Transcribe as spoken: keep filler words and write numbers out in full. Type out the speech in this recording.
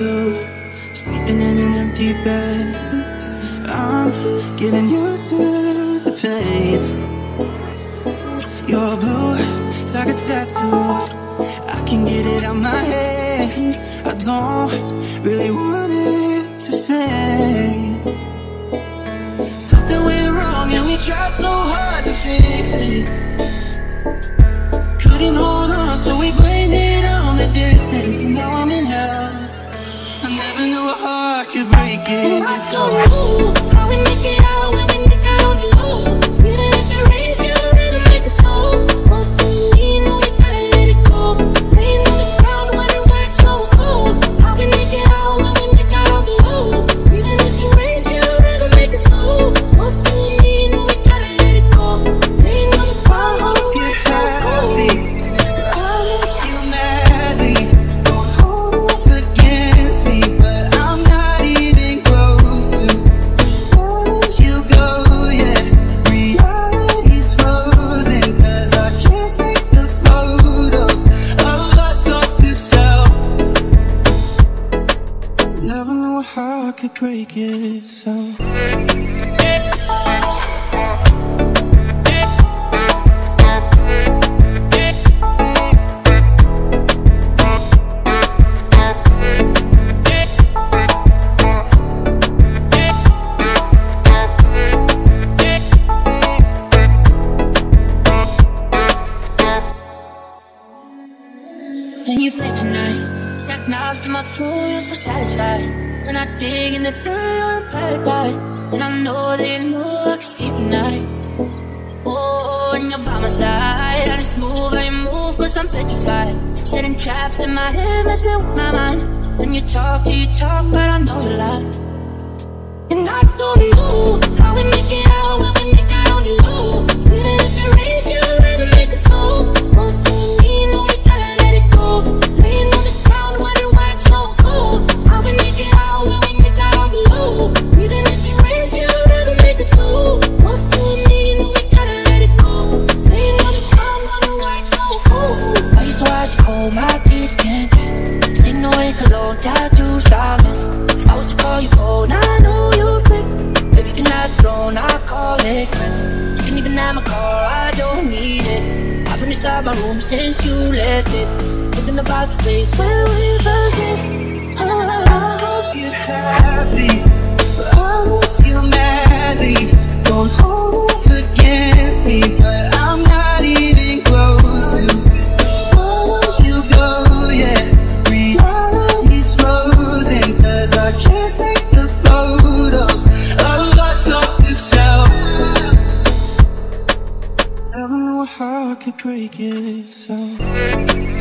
tattoo, sleeping in an empty bed. I'm getting used to the pain. You're blue, it's like a tattoo. I can get it out my head. I don't really want it to fade. Something went wrong and we tried so hard to fix it. Couldn't hold on, so we blamed it on the distance. And now I'm in hell. I never knew a heart could break it. And I don't know how we make it out when we make it on the low. Even if it rains, you gotta make it snow. One for me, no, you gotta let it go. Laying on the ground, wondering why it's so cold. How we make it out when we make it on the low. Even if it rains, you gotta make it snow. One for me, no, we gotta let it go. Laying on the ground, wondering why it's so cold. I miss you madly. Don't hold it against me, but I'm not even close to letting you go yet. Reality's frozen, cause I can't take the photos of us off the shelf. Never knew a heart could break it, so Then you play the nice, that knives in my throat, you're so satisfied. When I dig in the dirt, you're in paradise. And I know that you know I can sleep at night. Oh, and you're by my side. I just move, I move, cause I'm petrified. Setting traps in my head, messing with my mind. When you talk, you talk, but I know you lie. And I don't know how we make it out when we make it on the low. Even if it rains, you gotta make it snow. One for me, no, we gotta let it go. Laying on the ground, wondering why it's so cold. How we make it out when we make it on the low. Even if it rains, you gotta make it snow. One for me, no, we gotta let it go. Laying on the ground, wondering why it's so cold. Why you so ice cold? My teeth can't get. Sing no way, cologne, tattoos, diamonds. If I was to call you cold, now I know you'll click. Baby, can I throne, I'll call it quits. You can even have my car, I don't need it. I've been inside my room since you left it. Thinking about the place where we first missed. I hope you're happy, but I miss you madly. Don't hold it against me, but I'm not even close to why don't you go yet? Reality's frozen, cause I can't take the photos of us off the shelf. Never knew a heart could break it, so